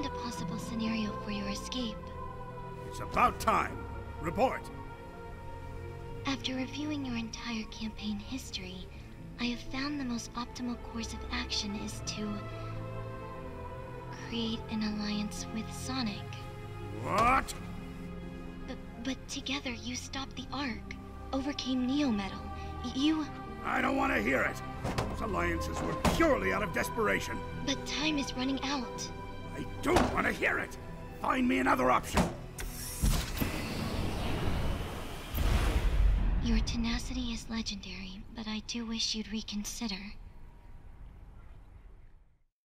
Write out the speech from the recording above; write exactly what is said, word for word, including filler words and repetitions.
found a possible scenario for your escape. It's about time. Report. After reviewing your entire campaign history, I have found the most optimal course of action is to create an alliance with Sonic. What? But, but together you stopped the Ark, overcame Neo-Metal. You... I don't want to hear it. Those alliances were purely out of desperation. But time is running out. I don't want to hear it. Find me another option. Your tenacity is legendary, but I do wish you'd reconsider.